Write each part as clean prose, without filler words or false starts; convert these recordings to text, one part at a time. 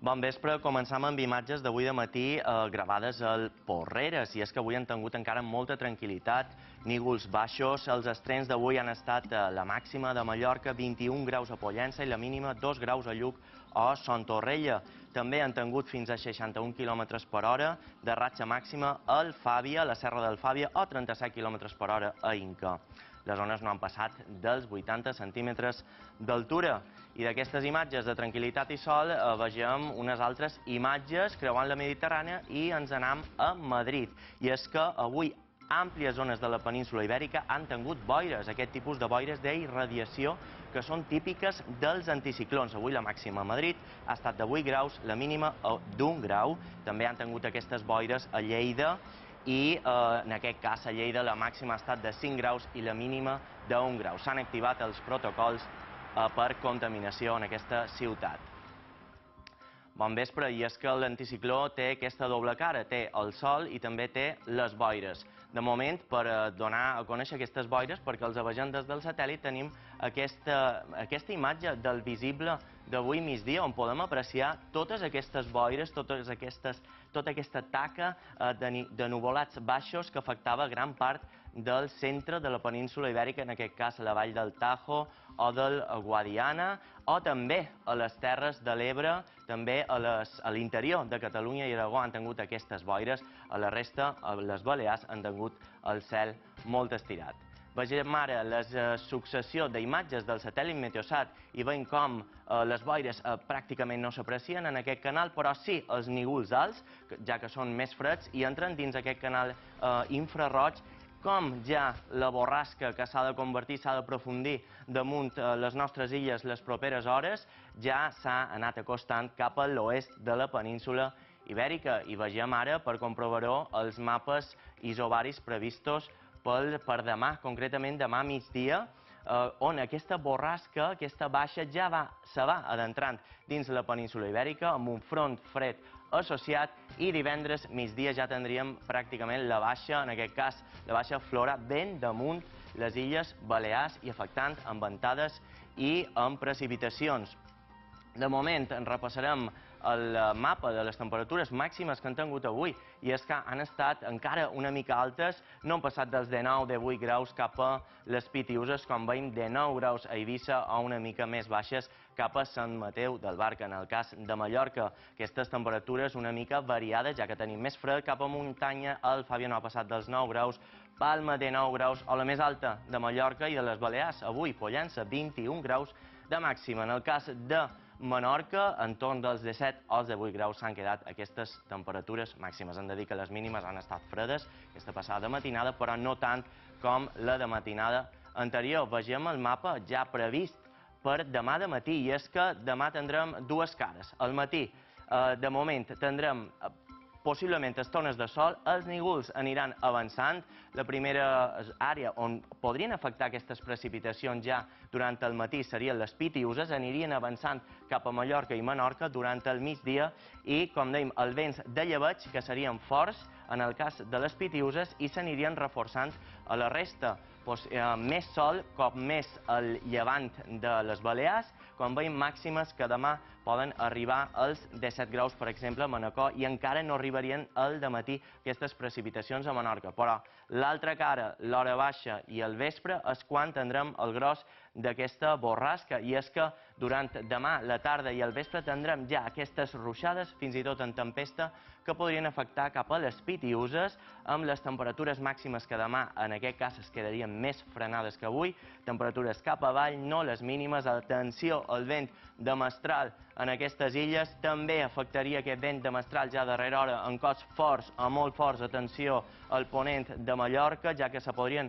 Bon vespre, començam amb imatges d'avui de matí gravades al Porreres, i és que avui han tingut encara molta tranquil·litat, nígols baixos. Els estrenes d'avui han estat la màxima de Mallorca, 21 graus a Pollença, i la mínima 2 graus a Lluc o Son Torrella. També han tingut fins a 61 km per hora de ratxa màxima al Fàbia, a la Serra del Fàbia, o 37 km per hora a Inca. Les ones no han passat dels 80 centímetres d'altura. I d'aquestes imatges de tranquil·litat i sol vegem unes altres imatges creuant la Mediterrània i ens anem a Madrid. I és que avui àmplies zones de la península Ibèrica han tingut boires, aquest tipus de boires d'irradiació que són típiques dels anticiclons. Avui la màxima a Madrid ha estat de 8 graus, la mínima d'1 grau. També han tingut aquestes boires a Lleida, i en aquest cas a Lleida la màxima ha estat de 5 graus i la mínima d'1 grau. S'han activat els protocols per contaminació en aquesta ciutat. Bon vespre, i és que l'anticicló té aquesta doble cara, té el sol i també té les boires. De moment, per donar a conèixer aquestes boires, perquè els vegem des del satèl·lit, tenim aquesta imatge del visible d'avui migdia, on podem apreciar totes aquestes boires, tota aquesta taca de nuvolats baixos que afectava gran part del centre de la península Ibèrica, en aquest cas a la vall del Tajo o del Guadiana, o també a les Terres de l'Ebre, també a l'interior de Catalunya i Aragó han tingut aquestes boires. A la resta, a les Balears, han tingut el cel molt estirat. Vegem ara la successió d'imatges del satèl·lit Meteosat i veiem com les boires pràcticament no s'aprecien en aquest canal, però sí els nígols alts, ja que són més freds, i entren dins aquest canal infraroig, com ja la borrasca que s'ha de convertir, s'ha d'aprofundir damunt les nostres illes les properes hores, ja s'ha anat acostant cap a l'oest de la península Ibèrica. I vegem ara, per comprovar-ho, els mapes isobaris previstos per demà, concretament demà migdia, on aquesta borrasca, aquesta baixa, ja se va adentrant dins la península Ibèrica amb un front fred associat, i divendres migdia ja tindríem pràcticament la baixa, en aquest cas la baixa Flora, ben damunt les illes Balears i afectant amb ventades i amb precipitacions. De moment en repassarem el mapa de les temperatures màximes que han tingut avui, i és que han estat encara una mica altes, no han passat dels 19-18 graus cap a les Pitiüses, com veiem 19 graus a Eivissa, o una mica més baixes cap a Sant Mateu del Barca, en el cas de Mallorca. Aquestes temperatures una mica variades, ja que tenim més fred cap a muntanya, el Fàbia no ha passat dels 9 graus, Palma té 9 graus, o la més alta de Mallorca i de les Balears, avui Pollença, 21 graus de màxima. En el cas de Menorca, entorn dels 17 o 18 graus s'han quedat aquestes temperatures màximes. Hem de dir que les mínimes han estat fredes aquesta passada matinada, però no tant com la de matinada anterior. Vegem el mapa ja previst per demà de matí, i és que demà tindrem dues cares. Al matí, de moment, tindrem possiblement estones de sol, els nígols aniran avançant. La primera àrea on podrien afectar aquestes precipitacions ja durant el matí serien les Pitiüses, anirien avançant cap a Mallorca i Menorca durant el migdia, i, com dèiem, els vents de llebeig, que serien forts en el cas de les Pitiüses, i s'anirien reforçant a la resta. Més sol, cop més al llevant de les Balears, quan veiem màximes que demà poden arribar als 17 graus, per exemple, a Manacor, i encara no arribarien al dematí aquestes precipitacions a Menorca. Però l'altra cara, l'hora baixa i el vespre, és quan tindrem el gros d'aquesta borrasca, i és que durant demà, la tarda i el vespre tindrem ja aquestes ruixades, fins i tot en tempesta, que podrien afectar cap a les Pitiüses, amb les temperatures màximes que demà, en aquest cas, es quedarien més frenades que avui, temperatures cap avall, no les mínimes. Atenció al vent de mestral en aquestes illes, també afectaria aquest vent de mestral ja darrera hora en cops forts o molt forts, atenció al ponent de Mallorca, ja que se podrien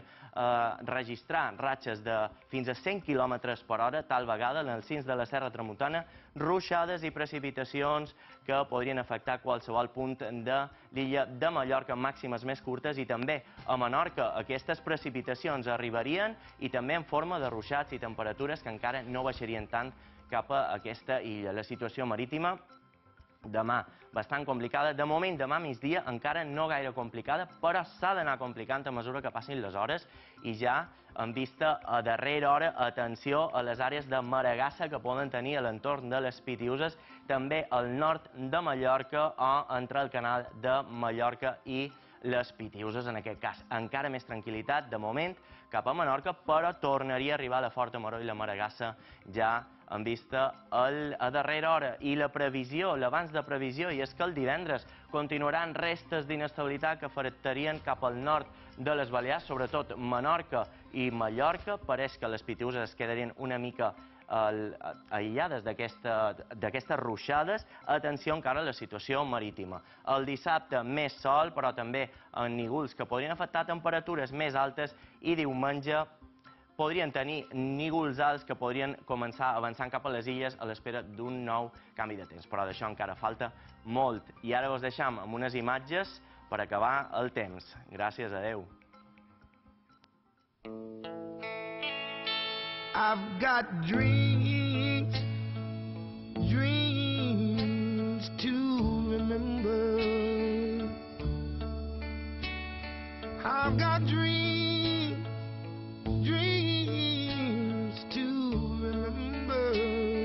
registrar ratxes de fins a 100 km per hora, tal vegada en els cims de la Serra Tramuntana, ruixades i precipitacions que podrien afectar qualsevol punt de l'illa de Mallorca, màximes més curtes, i també a Menorca aquestes precipitacions arribarien, i també en forma de ruixats i temperatures que encara no baixarien tant cap a aquesta illa. La situació marítima demà bastant complicada. De moment, demà migdia encara no gaire complicada, però s'ha d'anar complicant a mesura que passin les hores i ja en vista a darrera hora, atenció a les àrees de Maragassa que poden tenir a l'entorn de les Pitiüses, també al nord de Mallorca o entre el canal de Mallorca i les Pitiüses, en aquest cas. Encara més tranquil·litat, de moment, cap a Menorca, però tornaria a arribar la Forta Moró i la Maragassa ja en vista a darrera hora. I la previsió, l'abans de previsió, i és que el divendres continuaran restes d'inestabilitat que afectarien cap al nord de les Balears, sobretot Menorca i Mallorca. Pareix que les Pitiüses es quedarien una mica aïllades d'aquestes ruixades. Atenció encara a la situació marítima. El dissabte més sol, però també en nígols que podrien afectar temperatures més altes i diumenge podrien tenir nígols alts que podrien començar avançant cap a les illes a l'espera d'un nou canvi de temps. Però d'això encara falta molt. I ara us deixam amb unes imatges per acabar el temps. Gràcies, adeu. I've got dreams, dreams to remember. I've got dreams, dreams to remember.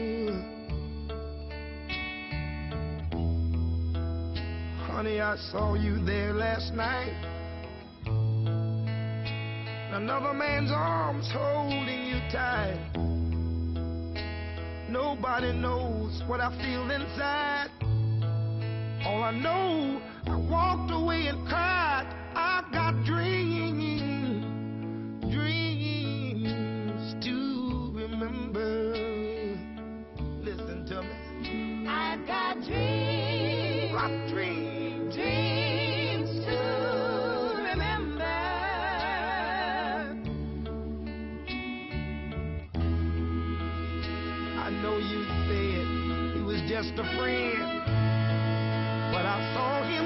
Honey, I saw you there last night. Another man's arms holding you tight. Nobody knows what I feel inside. All I know, I walked away and cried. I've got dreams, dreams to remember. Listen to me. I've got dreams, I've dreams, dreams to remember. I know you said he was just a friend, but I saw him